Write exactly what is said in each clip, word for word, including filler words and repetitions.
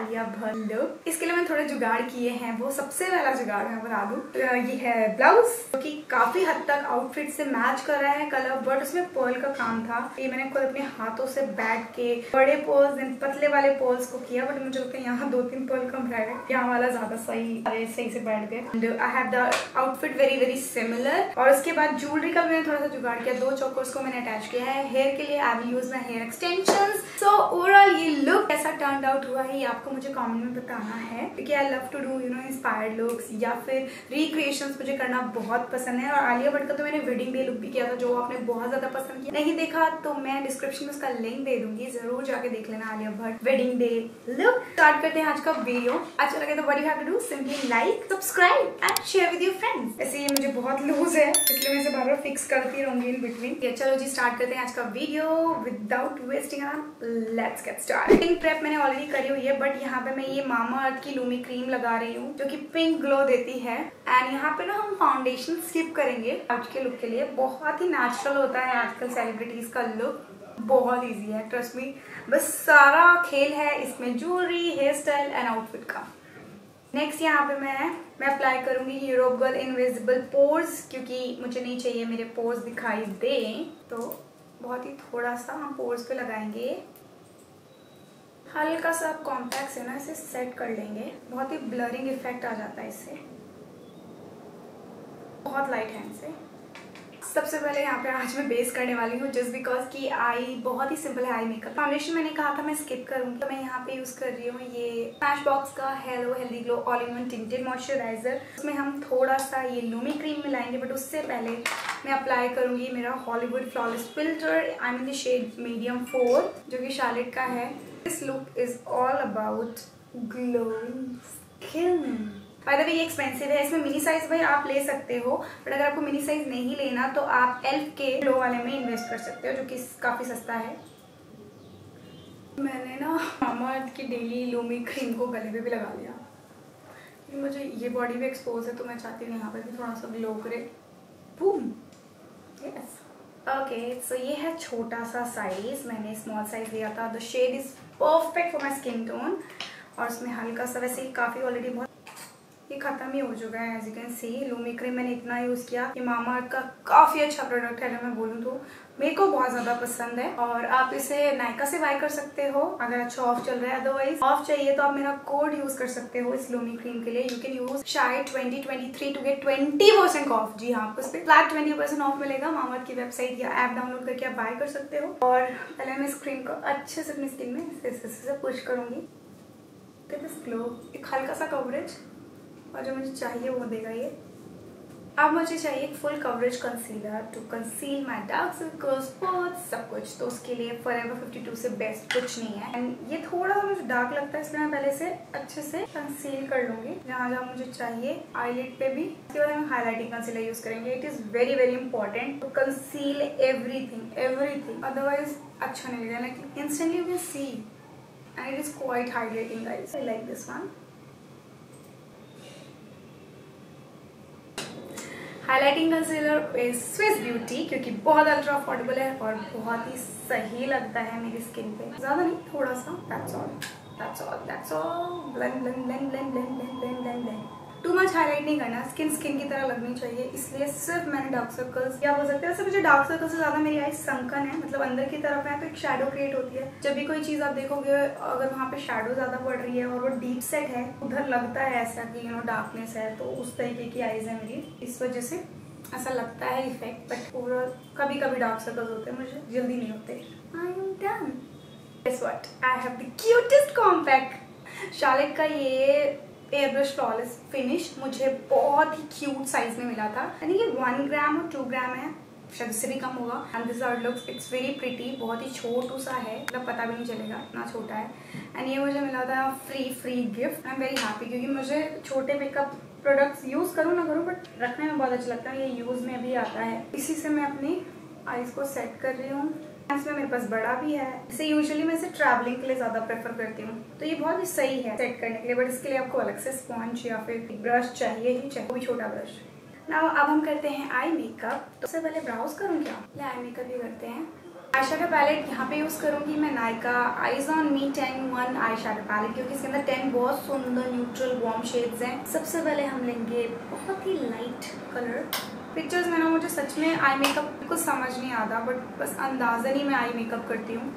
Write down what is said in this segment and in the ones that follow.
Alia Bhatt look. इसके लिए मैंने थोड़े जुगाड़ किए हैं। वो सबसे पहला जुगाड़ मैं बता दूं, ये है ब्लाउज जो कि काफी हद तक आउटफिट से मैच कर रहा है कलर, बट उसमें पर्ल का काम था। ये मैंने खुद अपने हाथों से बैठ के बड़े पर्ल्स, पतले वाले पर्ल्स को किया, बट मुझे लगता है यहाँ दो तीन पर्ल कम रह गए, यहाँ वाला ज्यादा सही सही से बैठ गए। I have the outfit very very similar. और उसके बाद ज्वेलरी का भी मैंने थोड़ा सा जुगाड़ किया। दो चोकर्स को मैंने अटैच किया है। हेयर के लिए I will use my hair extensions. So overall ये लुक कैसा टर्न आउट हुआ है ये आपको मुझे कमेंट में बताना है, क्योंकि I love to do you know inspired looks या फिर रिक्रिएशंस मुझे करना बहुत पसंद है। और आलिया भट्ट का तो मैंने वेडिंग डे लुक भी किया था जो आपने बहुत ज्यादा पसंद किया। नहीं देखा तो मैं डिस्क्रिप्शन में उसका लिंक दे दूंगी, जरूर जाके देख लेना Alia Bhatt wedding day look. Start करते हैं आज का वीडियो। अच्छा लगे तो what you have to do, simply like, subscribe and share with your friends. ऐसे ये मुझे बहुत लूज है इसलिए मैं इसे बार बार फिक्स करती रहूंगी इन बिटवीन। चलो जी स्टार्ट करते हैं आज का video without wasting time. Let's get started. Pink prep मैंने ऑलरेडी करी हुई है, बट यहाँ पे मैं ये मामा अर्थ की लूमी क्रीम लगा रही हूँ जो कि पिंक ग्लो देती है। एंड यहाँ पे ना हम फाउंडेशन स्किप करेंगे आज के लुक के लिए। बहुत ही नेचुरल होता है आजकल सेलिब्रिटीज का लुक, बहुत इजी है, ट्रस्ट मी। बस सारा खेल है इसमें jewellery, hair style and outfit का। नेक्स्ट यहाँ पे मैं मैं अप्लाई करूंगी यूरोप गर्ल इनविजिबल पोर्स, क्योंकि मुझे नहीं चाहिए मेरे पोर्स दिखाई दें, तो बहुत ही थोड़ा सा हम पोर्स पे लगाएंगे। हल्का सा कॉम्पैक्ट से ना इसे सेट कर लेंगे। बहुत ही ब्लरिंग इफेक्ट आ जाता है इससे, बहुत लाइट हैंड से। सबसे पहले यहाँ पे आज मैं बेस करने वाली हूँ, जस्ट बिकॉज कि आई बहुत ही सिंपल है आई मेकअप। फाउंडेशन मैंने कहा था मैं स्किप करूंगी, तो मैं यहाँ पे यूज कर रही हूँ ये स्मैशबॉक्स का halo healthy glow all in one tinted moisturiser. उसमें हम थोड़ा सा ये लूमी क्रीम मिलाएंगे, बट उससे पहले मैं अप्लाई करूंगी मेरा Hollywood flawless filter. I mean the shade medium four जो कि शार्लेट का है। This look is all about glowing skin. By the way ये एक्सपेंसिव है, इसमें मिनी साइज भाई आप ले सकते हो, बट अगर आपको मिनी साइज नहीं लेना तो आप एल्फ के ग्लो वाले में इन्वेस्ट कर सकते हो जो कि काफी सस्ता है। मैंने ना मामा अर्थ की डेली लूमी क्रीम को गले पे भी लगा लिया। मुझे ये बॉडी भी एक्सपोज है तो मैं चाहती हूँ यहाँ पे भी थोड़ा सा ग्लो करे। Boom, yes okay. सो ये है छोटा सा साइज, मैंने स्मॉल साइज लिया था। The shade is perfect for my skin tone. और उसमें हल्का सा, वैसे ही काफी ऑलरेडी बहुत ये खत्म ही हो चुका है as you can see. Lumi cream मैंने इतना यूज किया। ये मामा अर्थ का काफी अच्छा प्रोडक्ट है, अगर मैं बोलूँ तो मेरे को बहुत ज्यादा पसंद है। और आप इसे नायका से बाय कर सकते हो अगर अच्छा ऑफ चल रहा है। अदरवाइज ऑफ चाहिए तो आप मेरा कोड यूज कर सकते हो इस लूमी क्रीम के लिए। यू कैन यूज शायद twenty twenty three to get twenty percent off. जी हाँ, आपको इस पे फ्लैट ट्वेंटी परसेंट ऑफ मिलेगा। मामा अर्थ की वेबसाइट या ऐप डाउनलोड करके आप बाय कर सकते हो। और पहले मैं इस क्रीम को अच्छे से अपनी स्किन में से पुश करूंगी। ग्लो, एक हल्का सा कवरेज और जो मुझे चाहिए वो देगा ये। अब मुझे चाहिए एक full coverage concealer to conceal my dark circles, spots, सब कुछ। तो उसके लिए फॉरएवर फिफ्टी टू से बेस्ट कुछ नहीं है। एंड ये थोड़ा सा मुझे डार्क लगता है, इसलिए मैं पहले से अच्छे से कंसील कर लूंगी जहाँ जहाँ मुझे चाहिए। आईलिड पे भी। इसके बाद हम हाईलाइटिंग कंसीलर यूज करेंगे। It is very very important to conceal everything everything, otherwise अच्छा नहीं लगेगा। Like instantly you can see and it is quite highlighting guys. I like this one. Highlighting concealer is Swiss beauty, क्योंकि बहुत ultra affordable है और बहुत ही सही लगता है मेरी स्किन पे। ज्यादा नहीं, थोड़ा सा। That's all that's all that's all. Blend blend blend blend blend blend blend blend blend. Too much highlight नहीं करना, स्किन स्किन की तरह लगनी चाहिए। इसलिए सिर्फ मैंने डार्क सर्कल्स, या हो सकता है वैसे मुझे डार्क सर्कल से ज्यादा मेरी आई संकन है, मतलब अंदर की तरफ है, तो एक शैडो क्रिएट होती है। जब भी कोई चीज आप देखोगे अगर वहाँ पे शैडो ज्यादा पड़ रही है और वो डीप सेट है, उधर लगता है ऐसा कि यू नो डार्कनेस है, तो उस तरीके की आईज है मेरी, इस वजह से ऐसा लगता है इफेक्ट। बट ओवरऑल कभी कभी डार्क सर्कल्स होते हैं, मुझे जल्दी नहीं होते। I am done. Guess what? I have the cutest compact। Charlotte का ये एयर ब्रश फ्लॉलेस फिनिश मुझे बहुत ही क्यूट साइज में मिला था। यानी ये वन ग्राम और टू ग्राम है, शायद इससे भी कम होगा। And this are looks, it's very pretty. बहुत ही छोटू सा है, मतलब पता भी नहीं चलेगा इतना छोटा है। एंड ये मुझे मिला था free free gift. I am very happy, क्योंकि मुझे छोटे मेकअप प्रोडक्ट्स यूज करूँ ना करूँ, बट रखने में बहुत अच्छा लगता है। ये यूज में भी आता है। इसी से मैं अपनी आईज को सेट कर रही हूँ। इसमें मेरे पास बड़ा भी है। इसे यूजुअली मैं इसे ट्रैवलिंग के लिए ज्यादा प्रेफर करती हूँ, तो ये बहुत ही सही है सेट करने के लिए। बट इसके लिए आपको अलग से स्पॉन्ज या फिर ब्रश चाहिए ही चाहिए, वो भी छोटा ब्रश। नाउ अब हम करते हैं आई मेकअप। तो सबसे पहले ब्राउज करूँ क्या? या आई मेकअप ही करते हैं। आई शेडो पैलेट यहाँ पे यूज़ करूँगी मैं Nykaa eyes on me ten one eye shadow palette, क्योंकि इसके अंदर टेन बहुत सुंदर न्यूट्रल वार्म शेड्स हैं। सबसे पहले हम लेंगे बहुत ही लाइट कलर। पिक्चर्स में ना मुझे सच में आई मेकअप कुछ समझ नहीं आता, बट बस अंदाज़न ही मैं आई मेकअप करती हूँ।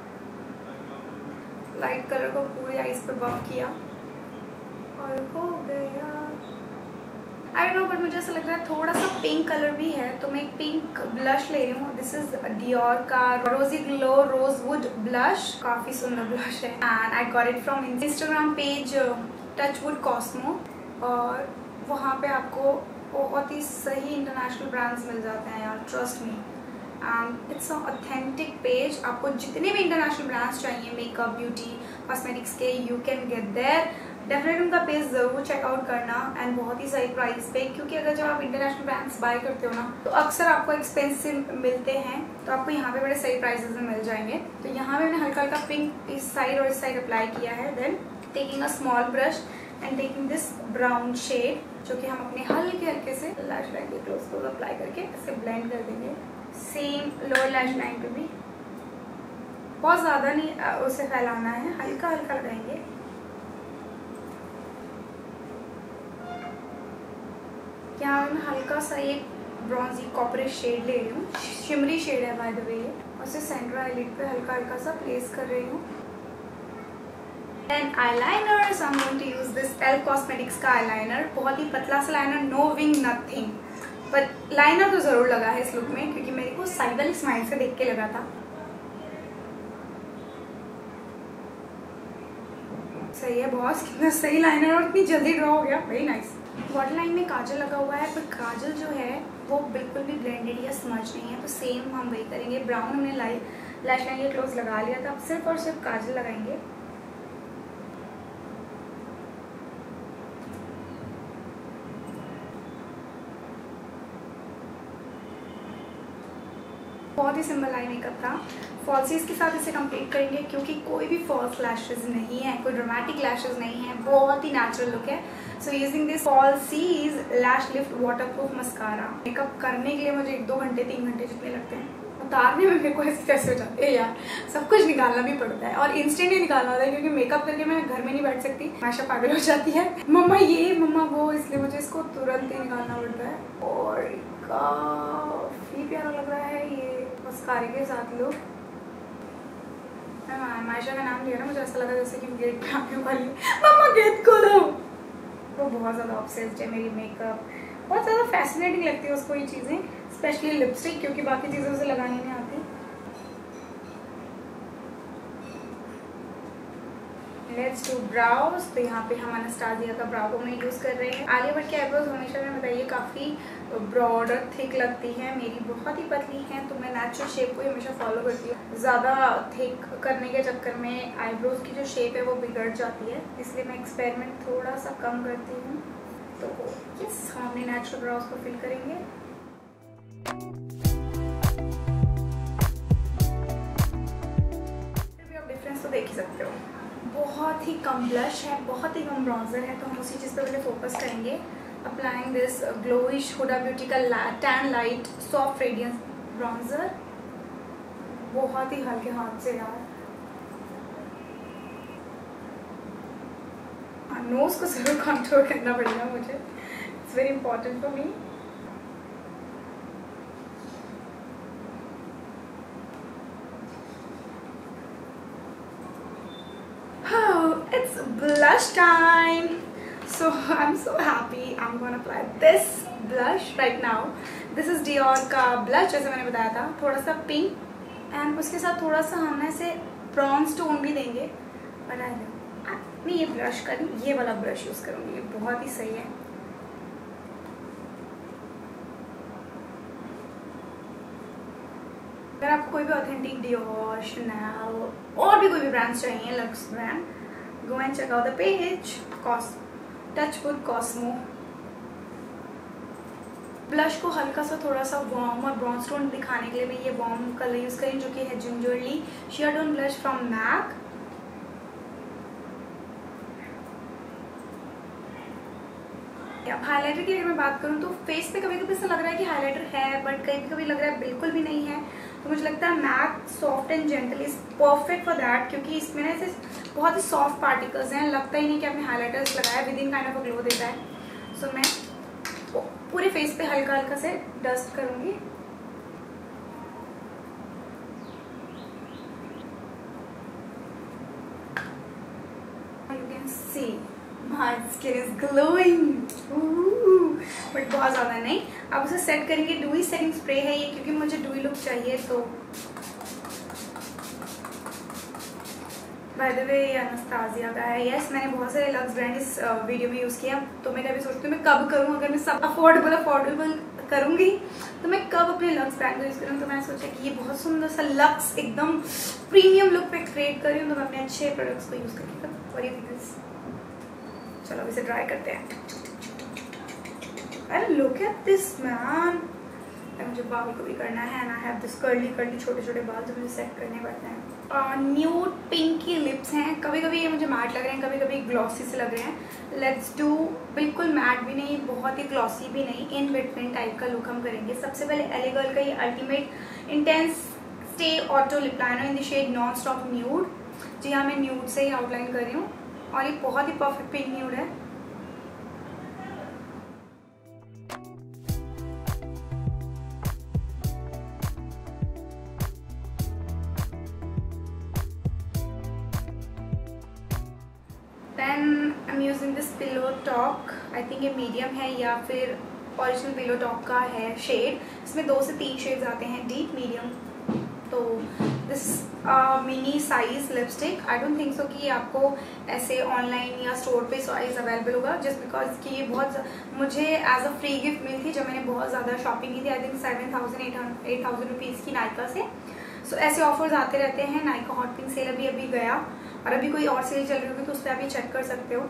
लाइट कलर को पूरी आईज पर बफ किया और हो गया। आई नो, बट मुझे ऐसा लग रहा है थोड़ा सा पिंक कलर भी है, तो मैं एक पिंक ब्लश ले रही हूँ। दिस इज डियोर का रोजी ग्लो रोजवुड ब्लश। काफी सुंदर ब्लश है and I got it from Instagram page touchwood Cosmo, और वहाँ पे आपको बहुत ही सही इंटरनेशनल ब्रांड्स मिल जाते हैं यार, trust me. And it's authentic page. आपको जितने भी इंटरनेशनल ब्रांड्स चाहिए मेकअप, ब्यूटी, कॉस्मेटिक्स के, you can get there. Definitely उनका पेज ज़रूर चेकआउट करना एंड बहुत ही सही प्राइस पे, क्योंकि अगर जब आप इंटरनेशनल ब्रांड्स बाय करते हो ना तो अक्सर आपको एक्सपेंसिव मिलते हैं, तो आपको यहाँ पे बड़े सही प्राइसेस में मिल जाएंगे। तो यहाँ पे मैंने हल्का हल्का पिंक इस साइड और इस साइड अप्लाई किया है। Then taking a small brush and taking this brown shade, जो कि हम अपने हल्के हल्के से लैश लाइन के क्लोज को अप्लाई करके इसे ब्लेंड कर देंगे। सेम लोअर लैश लाइन पे भी बहुत ज़्यादा नहीं उसे फैलाना है, हल्का हल्का लगाएंगे। यहाँ पे मैं हल्का सा एक ब्रॉन्जी कॉपरेट शेड ले रही हूँ, शिमरी शेड है बाय द वे, और उसे सेंटर आईलिड पे हल्का हल्का सा प्लेस कर रही हूँ। And eyeliner, so I am going to use this L cosmetics का आईलाइनर। बहुत ही पतला सा लाइनर, नो विंग नथिंग, पर लाइनर तो जरूर लगा है इस लुक में, क्योंकि मेरे को साइड वाली स्माइल से देख के लगा था। सही है बॉस, कितना सही लाइनर और इतनी जल्दी ड्रॉ हो गया, वेरी नाइस। वाटर लाइन में काजल लगा हुआ है, पर काजल जो है वो बिल्कुल भी ब्लेंडेड या स्मज नहीं है, तो सेम हम वही करेंगे। ब्राउन हमने लाइट लैश लाइन के क्लोज लगा लिया था, अब सिर्फ और सिर्फ काजल लगाएंगे। बहुत ही सिंपल आई मेकअप था। फॉल्सीज के साथ इसे कंप्लीट करेंगे, क्योंकि कोई भी फॉल्स लैशेज नहीं है, कोई ड्रामेटिक लैशेज नहीं है, बहुत ही नेचुरल लुक है। So using this falsies lash lift waterproof mascara. Makeup करने के लिए मुझे एक दो घंटे तीन घंटे जितने लगते हैं, उतारने में मेरे को ऐसे कैसे हो जाते हैं यार, सब कुछ निकालना भी पड़ता है और इंस्टेंट ही निकालना होता है, क्योंकि मेकअप करके मैं घर में नहीं बैठ सकती, हमेशा पागल हो जाती है, मम्मा ये मम्मा वो, इसलिए मुझे इसको तुरंत ही निकालना पड़ता है। और काफी प्यारा लग रहा है ये मस्कारे के साथ लुक। मैं मायशा का नाम लिया ना, मुझे ऐसा लगा जैसे कि गेट पे आने वाली, मम्मा गेट खोलो। वो बहुत ज़्यादा ऑब्सेस्ड है मेरी मेकअप, बहुत ज़्यादा फैसिनेटिंग लगती है उसको ये चीज़ें, स्पेशली लिपस्टिक, क्योंकि बाकी चीज़ें उसे लगानी नहीं आती। Let's do brows. तो यहाँ पे हम अनास्टासिया का ब्राउ को मैं यूज़ कर रहे हैं। आलिया भट्ट के आईब्रोज हमेशा मैं बताइए काफ़ी ब्रॉड और थिक लगती है, मेरी बहुत ही पतली है, तो मैं नेचुरल शेप को ही हमेशा फॉलो करती हूँ। ज़्यादा थिक करने के चक्कर में आईब्रोज की जो शेप है वो बिगड़ जाती है, इसलिए मैं एक्सपेरिमेंट थोड़ा सा कम करती हूँ। तो यस, हम अपने नेचुरल ब्राउज को फिल करेंगे। फिर भी आप डिफरेंस तो देख ही सकते हो, बहुत ही कम ब्लश है, बहुत ही कम ब्राउजर है, तो हम उसी चीज़ पर पहले फोकस करेंगे। Applying this GloWish Huda Beauty का tan light soft radiance bronzer, बहुत ही हल्के हाथ से यार। नोज को जरूर कंट्रोल करना पड़ेगा मुझे, it's very important for me. It's blush time. So I'm so happy. I'm gonna apply this blush right now. This is Dior का blush, जैसे मैंने बताया था, थोड़ा सा पिंक एंड उसके साथ थोड़ा सा हम ऐसे ब्राउन्स टोन भी देंगे। बना लो, मैं ये ब्लश का नहीं, ये वाला ब्रश यूज करूँगी, ये बहुत ही सही है। अगर आपको कोई भी ऑथेंटिक डियोर, शनेल और भी कोई भी ब्रांड्स चाहिए, luxe brand, go and check out the page Cos Touchwood Cosmo। Blush को हल्का सा थोड़ा सा वार्म और ब्राउन टोन दिखाने के लिए मैं ये वार्म कलर यूज करी, जो कि है gingerly sheer tone blush from MAC. अब हाइलाइटर की अगर मैं बात करूँ तो फेस पे कभी कभी ऐसा लग रहा है कि हाइलाइटर है, बट कभी कभी लग रहा है बिल्कुल भी नहीं है, तो मुझे लगता है matte soft and gentle is perfect for that, क्योंकि इसमें ना ऐसे बहुत ही सॉफ्ट पार्टिकल्स हैं, लगता ही नहीं कि आपने हाईलाइटर्स लगाया, with in kind of a glow देता है। सो so, मैं पूरे फेस पे हल्का हल्का से डस्ट करूंगी। You can see my skin is glowing, but बहुत ज़्यादा नहीं। अब उसे सेट करेंगे। डूई सेटिंग स्प्रे है ये, क्योंकि मुझे डूई लुक चाहिए। तो बाय द वे ये एनास्टेसिया का है। यस, मैंने बहुत सारे लक्स ब्रांड इस वीडियो में यूज़ किया। तो मैं कभी सोचती हूँ मैं कब करूँ, अगर मैं सब अफोर्डेबल अफोर्डेबल करूँगी तो मैं कब अपने लक्स ब्रांड को यूज़ करूँ। तो मैंने सोचा कि ये बहुत सुंदर सा लक्स एकदम प्रीमियम लुक पे क्रिएट कर रही हूँ, तो मैं अपने अच्छे प्रोडक्ट्स को यूज़ करके बड़ी दिक्कत। चलो अब इसे ट्राई करते हैं। अरे लुक एट दिस मैन। मुझे बाल को भी करना है ना, हैव दिस कर्ली कर्ली छोटे छोटे बाल जो मुझे सेट करने पड़ते हैं। न्यूड पिंकी लिप्स हैं। कभी कभी ये मुझे मैट लग रहे हैं, कभी कभी ग्लॉसी से लग रहे हैं। लेट्स डू बिल्कुल मैट भी नहीं, बहुत ही ग्लॉसी भी नहीं, इन बिटवीन टाइप का लुक हम करेंगे। सबसे पहले एले गर्ल का ये ultimate intense stay auto lip liner in the shade non stop nude. जी हाँ, मैं न्यूड से ही आउटलाइन कर रही हूँ और ये बहुत ही परफेक्ट पिंक न्यूड है। Then I am using this pillow talk. I think ये मीडियम है या फिर ओरिजिनल पिलो टॉक का है शेड। इसमें दो से तीन शेड्स आते हैं, डीप मीडियम। तो this mini size lipstick, I don't think so कि आपको ऐसे ऑनलाइन या स्टोर पे साइज अवेलेबल होगा, जस्ट बिकॉज कि ये बहुत मुझे एज अ फ्री गिफ्ट मिली थी जब मैंने बहुत ज़्यादा शॉपिंग की थी। I think seven thousand eight hundred eight thousand rupees की नायका से। सो so, ऐसे ऑफर्स आते रहते हैं। नायका हॉट पिंक सेल अभी अभी गया, और अभी कोई और सेल चल रही होगी तो उस पर आप ये चेक कर सकते हो।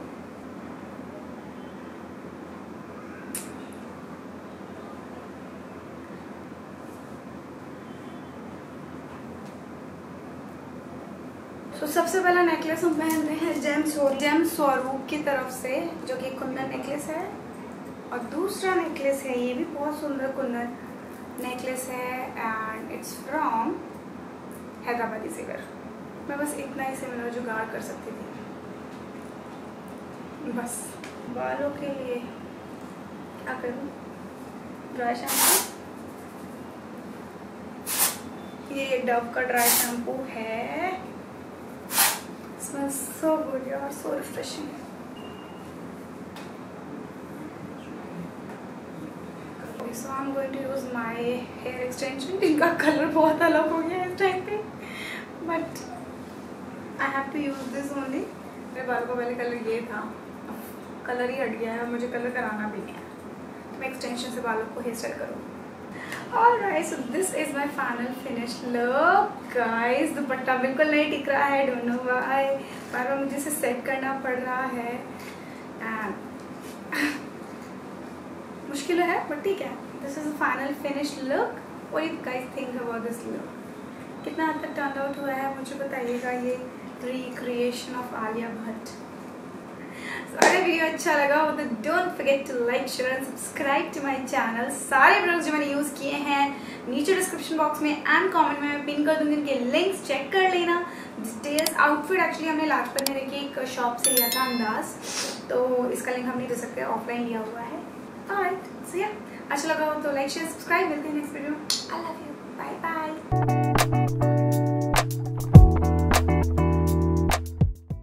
तो so, सबसे पहला नेकलेस हम पहन रहे हैं जेम स्वरूप जेम स्वरूप की तरफ से, जो कि कुंदन नेकलेस है। और दूसरा नेकलेस है, ये भी बहुत सुंदर कुंदन नेकलेस है, and it's from Hyderabadi silver. मैं बस इतना ही से मेरा जुगाड़ कर सकती थी। बस बालों के लिए क्या करूँ, ड्राई शैम्पू। ये डव का ड्राई शैम्पू है। Smells so good यार, so refreshing। So I'm going to use my hair extension। इनका कलर बहुत अलग हो गया इस टाइम पे, but I have to use this only। मेरे बाल का पहले कलर ये था, कलर ही हट गया है और मुझे कलर कराना भी नहीं है, तो मैं एक्सटेंशन से बालों को हेयर स्टाइल करूँ। Alright, so this is my final finished look, guys। Dupatta बिल्कुल नहीं टिक रहा है, don't know why। बार बार मुझे इसे सेट करना पड़ रहा है, and मुश्किल है, but ठीक है। This is the final finished look। What do you guys think about this look? कितना हद तक टर्न आउट हुआ है मुझे बताइएगा, ये रिक्रिएशन ऑफ आलिया भट्ट। अगर वीडियो अच्छा लगा हो तो don't forget to like share and subscribe to my channel. सारे प्रोडक्ट्स जो मैंने यूज़ किए हैं नीचे डिस्क्रिप्शन बॉक्स में एंड कमेंट में मैं पिन कर दूंगी, इनके लिंक्स चेक कर लेना। डिटेल्स आउटफिट एक्चुअली हमने लाजपत नगर की एक शॉप से लिया था, अंदाज, तो इसका लिंक हम नहीं दे सकते, ऑफलाइन लिया हुआ है। ऑलराइट, सो या अच्छा लगा हो तो लाइक शेयर सब्सक्राइब। मिलते हैं next video. I love you, bye bye.